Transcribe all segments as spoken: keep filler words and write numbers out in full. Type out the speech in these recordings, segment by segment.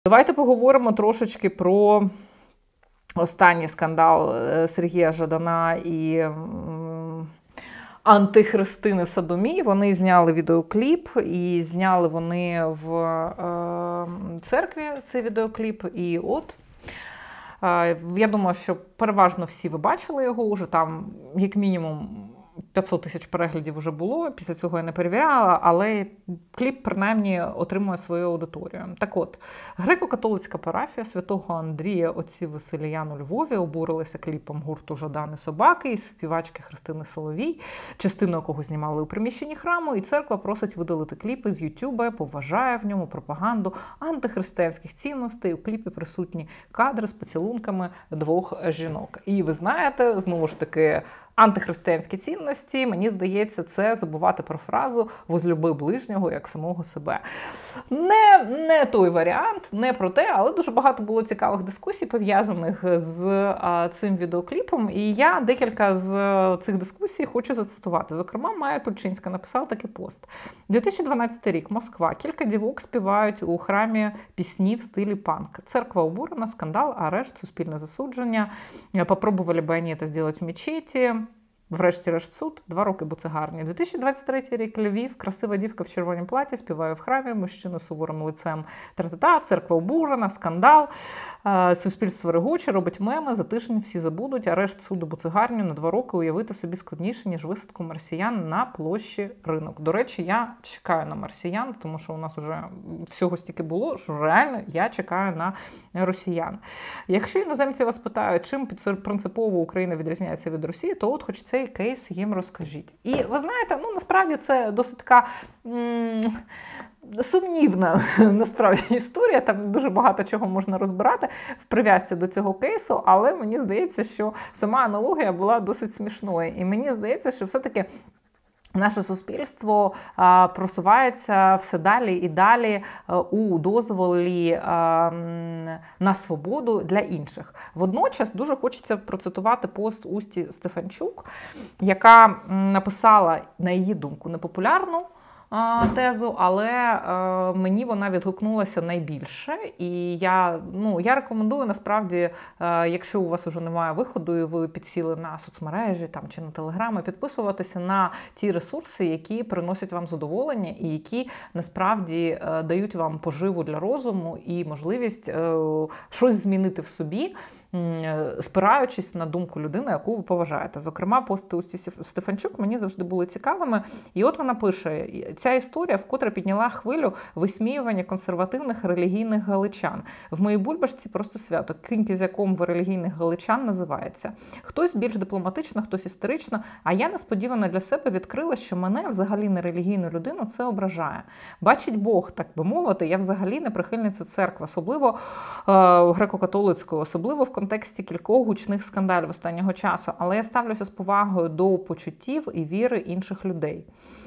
Давайте поговоримо трошечки про останній скандал Сергія Жадана і антихристини Содомії. Вони зняли відеокліп, і зняли вони в е, церкві цей відеокліп. І от, е, я думаю, що переважно всі ви бачили його, уже там як мінімум п'ятсот тисяч переглядів вже було, після цього я не перевіряла, але кліп, принаймні, отримує свою аудиторію. Так от, греко-католицька парафія святого Андрія отців Василіян у Львові обурилися кліпом гурту «Жадан і собаки» і співачки Христини Соловій, частину якого знімали у приміщенні храму, і церква просить видалити кліпи з Ютуба, поважає в ньому пропаганду антихристиянських цінностей. У кліпі присутні кадри з поцілунками двох жінок. І ви знаєте, знову ж таки, антихристиянські цінності, мені здається, це забувати про фразу «возлюби ближнього як самого себе». Не, не той варіант, не про те, але дуже багато було цікавих дискусій, пов'язаних з а, цим відеокліпом. І я декілька з цих дискусій хочу зацитувати. Зокрема, Майя Тульчинська написала такий пост. дві тисячі дванадцятий рік, Москва. Кілька дівок співають у храмі пісні в стилі панк. Церква обурена, скандал, арешт, суспільне засудження. Попробували бы они это сделать в мечеті. Врешті-решт суд, два роки буцегарні. дві тисячі двадцять третій рік, Львів, красива дівка в червонім платі, співає в храмі, мужчина з суворим лицем, тра-та-та, церква обурена, скандал, суспільство регоче, робить меми, за тиждень всі забудуть, арешт суду буцегарню на два роки уявити собі складніше, ніж висадку марсіян на площі Ринок. До речі, я чекаю на марсіян, тому що у нас вже всього стільки було, що реально я чекаю на росіян. Якщо іноземці вас питають, чим принципово Україна відрізняється від Росії, то от хоч цей кейс їм розкажіть. І ви знаєте, ну насправді це досить така м- сумнівна насправді історія, там дуже багато чого можна розбирати в прив'язці до цього кейсу, але мені здається, що сама аналогія була досить смішною. І мені здається, що все-таки наше суспільство а, просувається все далі і далі а, у дозволі а, на свободу для інших. Водночас дуже хочеться процитувати пост Усті Стефанчук, яка м, написала, на її думку, непопулярну тезу, але е, мені вона відгукнулася найбільше. І я, ну, я рекомендую, насправді, е, якщо у вас вже немає виходу, і ви підсіли на соцмережі там, чи на телеграми, підписуватися на ті ресурси, які приносять вам задоволення і які, насправді, е, дають вам поживу для розуму і можливість е, щось змінити в собі, спираючись на думку людини, яку ви поважаєте. Зокрема, пости Усті Стефанчук мені завжди були цікавими. І от вона пише, ця історія вкотре підняла хвилю висміювання консервативних релігійних галичан. В моїй бульбашці просто свято. Кінь кізяком в релігійних галичан називається. Хтось більш дипломатично, хтось історично, а я несподівано для себе відкрила, що мене, взагалі не релігійну людину, це ображає. Бачить Бог, так би мовити, я взагалі не прихильниця церкви, особливо е, греко-католицької, особливо в контексті кількох гучних скандалів останнього часу, але я ставлюся з повагою до почуттів і віри інших людей.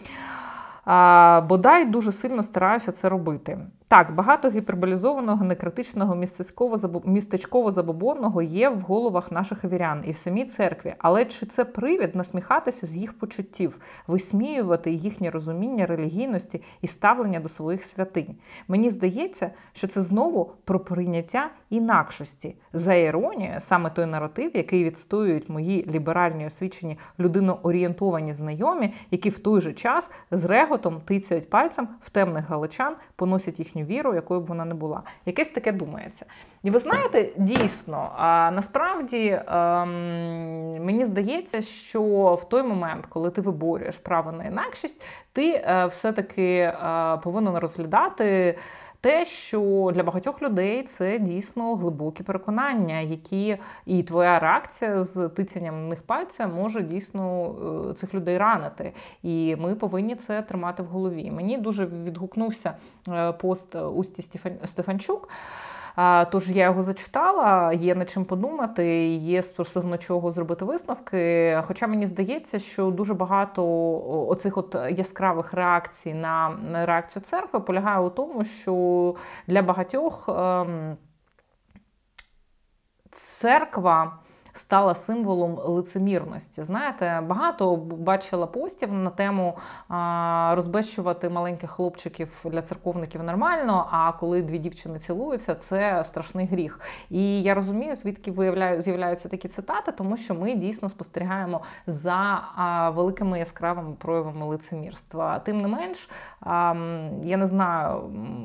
А, бодай дуже сильно стараюся це робити. Так, багато гіперболізованого, некритичного, містечково-забобонного є в головах наших вірян і в самій церкві. Але чи це привід насміхатися з їх почуттів, висміювати їхнє розуміння релігійності і ставлення до своїх святинь? Мені здається, що це знову про прийняття інакшості. За іронією, саме той наратив, який відстоюють мої ліберальні освічені людиноорієнтовані знайомі, які в той же час з реготом тицяють пальцем в темних галичан, поносять їхню віру, якою б вона не була. Якесь таке думається. І ви знаєте, дійсно, а, насправді а, мені здається, що в той момент, коли ти виборюєш право на інакшість, ти а, все-таки а, повинен розглядати те, що для багатьох людей це дійсно глибокі переконання, які і твоя реакція з тицянням на них пальця може дійсно цих людей ранити. І ми повинні це тримати в голові. Мені дуже відгукнувся пост Усті Стефанчук, тож я його зачитала, є над чим подумати, є стосовно чого зробити висновки. Хоча мені здається, що дуже багато оцих от яскравих реакцій на реакцію церкви полягає у тому, що для багатьох ем, церква стала символом лицемірності. Знаєте, багато бачила постів на тему а, розбещувати маленьких хлопчиків для церковників нормально, а коли дві дівчини цілуються, це страшний гріх. І я розумію, звідки з'являються такі цитати, тому що ми дійсно спостерігаємо за а, великими яскравими проявами лицемірства. Тим не менш, а, я не знаю,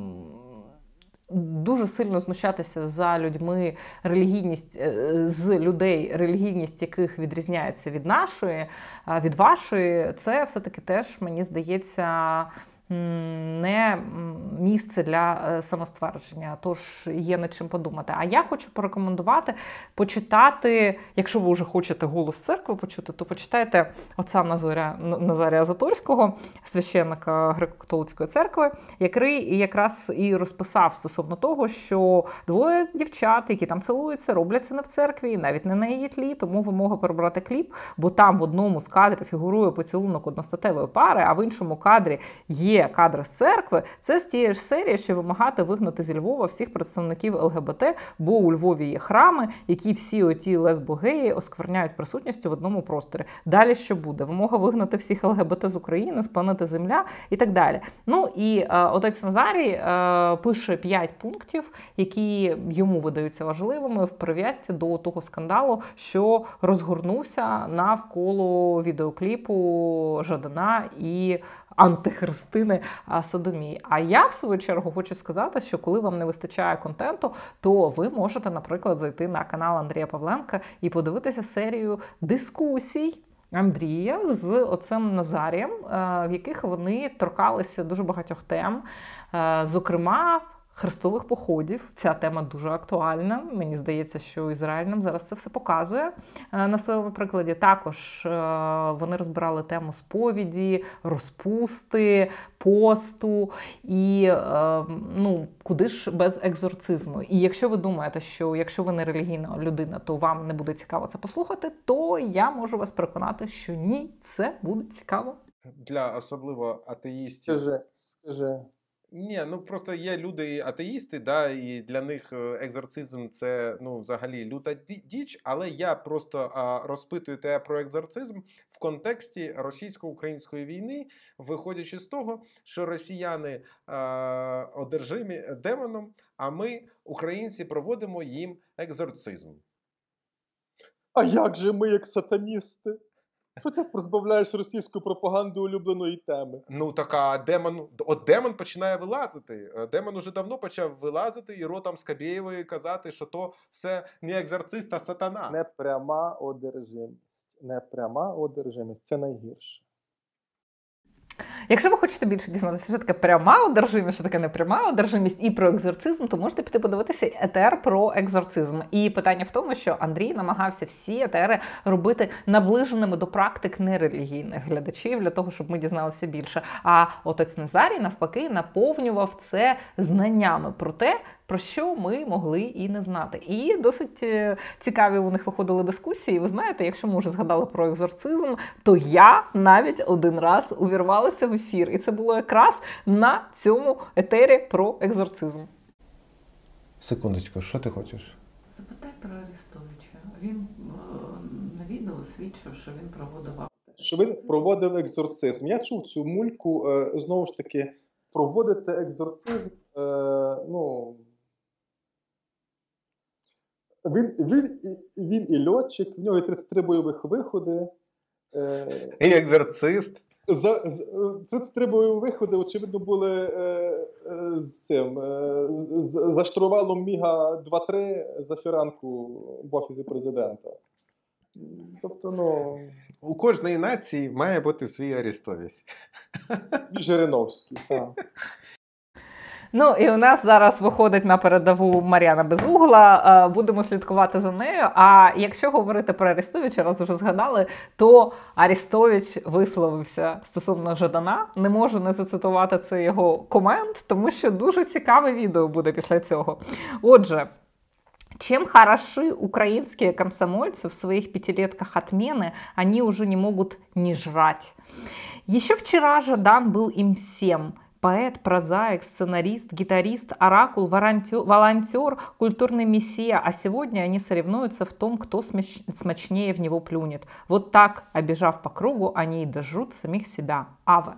дуже сильно знущатися за людьми, релігійність з людей, релігійність яких відрізняється від нашої, від вашої, це все-таки теж, мені здається, не місце для самоствердження, тож є над чим подумати. А я хочу порекомендувати почитати, якщо ви вже хочете голос церкви почути, то почитайте отця Назаря, Назарія Заторського, священника Греко-католицької церкви, який якраз і розписав стосовно того, що двоє дівчат, які там цілуються, роблять це не в церкві, навіть не на її тлі, тому вимога перебрати кліп, бо там в одному з кадрів фігурує поцілунок одностатевої пари, а в іншому кадрі є кадри з церкви, це з тієї ж серії, що вимагати вигнати зі Львова всіх представників ЛГБТ, бо у Львові є храми, які всі оті лесбо-геї оскверняють присутністю в одному просторі. Далі що буде? Вимога вигнати всіх ЛГБТ з України, спалити земля і так далі. Ну і е, отець Назарій е, пише п'ять пунктів, які йому видаються важливими в прив'язці до того скандалу, що розгорнувся навколо відеокліпу Жадана і антихристини содомії. А я, в свою чергу, хочу сказати, що коли вам не вистачає контенту, то ви можете, наприклад, зайти на канал Андрія Павленка і подивитися серію дискусій Андрія з отцем Назарієм, в яких вони торкалися дуже багатьох тем, зокрема, хрестових походів. Ця тема дуже актуальна. Мені здається, що Ізраїль нам зараз це все показує на своєму прикладі. Також вони розбирали тему сповіді, розпусти, посту і, ну, куди ж без екзорцизму. І якщо ви думаєте, що якщо ви не релігійна людина, то вам не буде цікаво це послухати, то я можу вас переконати, що ні, це буде цікаво. Для особливо атеїстів. Скажи, скажи. Ні, ну просто є люди атеїсти, да, і для них екзорцизм це, ну, взагалі люта діч, але я просто а, розпитую тебе про екзорцизм в контексті російсько-української війни, виходячи з того, що росіяни а, одержимі демоном, а ми, українці, проводимо їм екзорцизм. А як же ми, як сатаністи? Що ти позбавляєш російську пропаганду улюбленої теми? Ну, така демон, от демон починає вилазити. Демон уже давно почав вилазити і ротом Скабєєвої казати, що то все не екзорцист, а сатана. Непряма одержимість. Непряма одержимість. Це найгірше. Якщо ви хочете більше дізнатися, що таке пряма одержимість, що таке непряма одержимість і про екзорцизм, то можете піти подивитися етер про екзорцизм. І питання в тому, що Андрій намагався всі етери робити наближеними до практик нерелігійних глядачів, для того, щоб ми дізналися більше. А отець Назарій, навпаки, наповнював це знаннями про те, про що ми могли і не знати. І досить цікаві у них виходили дискусії. Ви знаєте, якщо ми вже згадали про екзорцизм, то я навіть один раз увірвалася в ефір. І це було якраз на цьому етері про екзорцизм. Секундочку, що ти хочеш? Запитай про Арестовича. Він на відео свідчив, що він проводив... Що він проводив екзорцизм. Я чув цю мульку, знову ж таки, проводити екзорцизм, ну... Він, він, він і льотчик, в нього є тридцять три бойових виходи. Е, і екзорцист. За, за, тридцять три бойові виходи, очевидно, були е, е, з цим, е, з, за штурвалом Міга два три за фіранку в Офісі президента. Тобто, ну... У кожної нації має бути свій Арестович. Свій Жириновський, так. Ну, і у нас зараз виходить на передову Мар'яна Безугла, будемо слідкувати за нею. А якщо говорити про Арестовича, раз уже згадали, то Арестович висловився стосовно Жадана. Не можу не зацитувати це його комент, тому що дуже цікаве відео буде після цього. Отже, чем хороши украинские комсомольцы в своих пятилетках отмены, они уже не могут не жрать. Еще вчера Жадан был им всем. Поэт, прозаик, сценарист, гитарист, оракул, волонтер, культурный мессия. А сегодня они соревнуются в том, кто смачнее в него плюнет. Вот так, обежав по кругу, они и дожрут самих себя. Аве.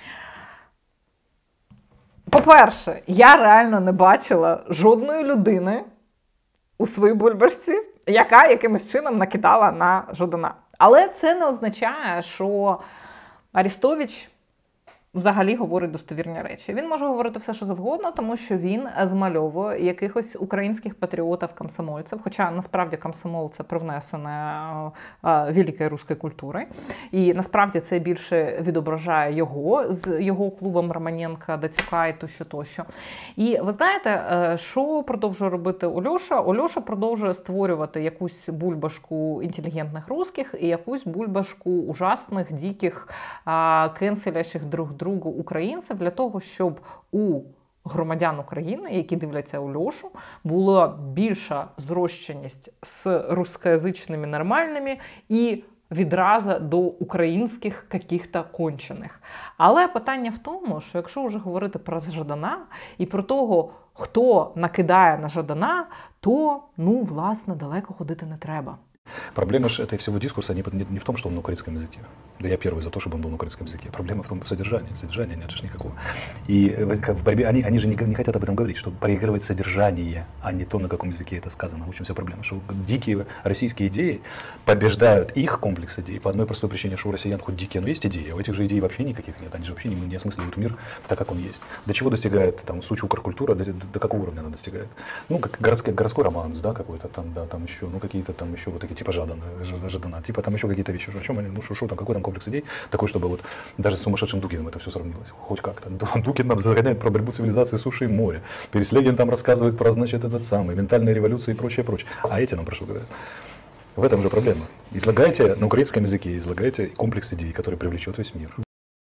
По-перше, я реально не бачила жодної людини у своїй бульбашці, яка якимось чином накидала на Жадана. Але це не означає, що Арестович взагалі говорить достовірні речі. Він може говорити все, що завгодно, тому що він змальовує якихось українських патріотів-комсомольців, хоча насправді комсомол – це привнесене великої руської культури. І насправді це більше відображає його з його клубом Романенка, Дацюка і тощо-тощо. І ви знаєте, що продовжує робити Ольоша? Ольоша продовжує створювати якусь бульбашку інтелігентних русських і якусь бульбашку ужасних, диких, кенселящих друг друга другу українців для того, щоб у громадян України, які дивляться Ольошу, була більша зрощеність з рускоязичними нормальними і відразу до українських каких-то кончених. Але питання в тому, що якщо вже говорити про Жадана і про того, хто накидає на Жадана, то, ну, власне, далеко ходити не треба. Проблема же этой всего дискурса не, не, не в том, что он на украинском языке. Да я первый за то, чтобы он был на украинском языке. Проблема в том, в содержании. Содержания нет же никакого. И в борьбе они, они же не, не хотят об этом говорить, чтобы проигрывать содержание, а не то, на каком языке это сказано. В общем, вся проблема, что дикие российские идеи побеждают их комплекс идей по одной простой причине, что у россиян хоть дикие, но есть идеи, а у этих же идей вообще никаких нет. Они же вообще не, не осмысливают мир так, как он есть. До чего достигает там сучу укркультура, до, до какого уровня она достигает? Ну, как городской, городской романс, да, какой-то там, да, там еще, ну, какие-то там еще вот такие типа Жадана, Жадана, типа там еще какие-то вещи. О чем они, ну, шо, шо там, какой там комплекс идей, такой, чтобы вот даже с сумасшедшим Дукиным это все сравнилось, хоть как-то. Дукин нам загоняет про борьбу цивилизации суши и моря. Переслегин там рассказывает про, значит, этот самый, ментальные революции и прочее, прочее. А эти нам про что говорят? В этом же проблема. Излагайте на украинском языке, излагайте комплекс идей, который привлечет весь мир.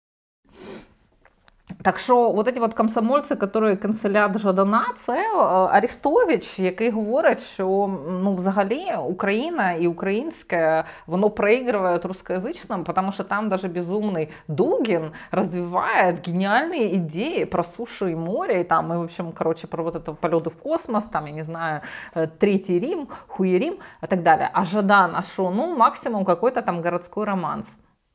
Так що, от ці от комсомольці, які канцелят Жадана, це Арестович, який говорить, що, ну, взагалі Україна і українське, воно проігрує русскоязичним, тому що там навіть безумний Дугин розвиває геніальні ідеї про сушу і море, і там, і, в общем, короче, про вот это польоти в космос, там, я не знаю, Третій Рим, Хуєрім, і так далі. А Жадан, а що? Ну, максимум какой-то там городской романс.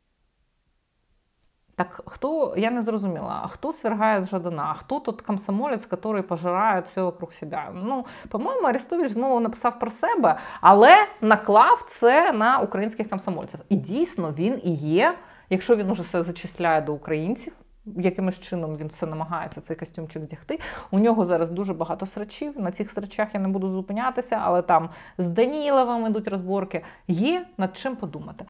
Так хто, я не зрозуміла, а хто свергає Жадана? А хто тут комсомолець, який пожирає все вокруг себе? Ну, по-моєму, Арестович знову написав про себе, але наклав це на українських комсомольців. І дійсно він і є, якщо він уже все зачисляє до українців, якимось чином він все намагається цей костюмчик вдягти. У нього зараз дуже багато срачів, на цих срачах я не буду зупинятися, але там з Даніловим ідуть розборки. Є над чим подумати.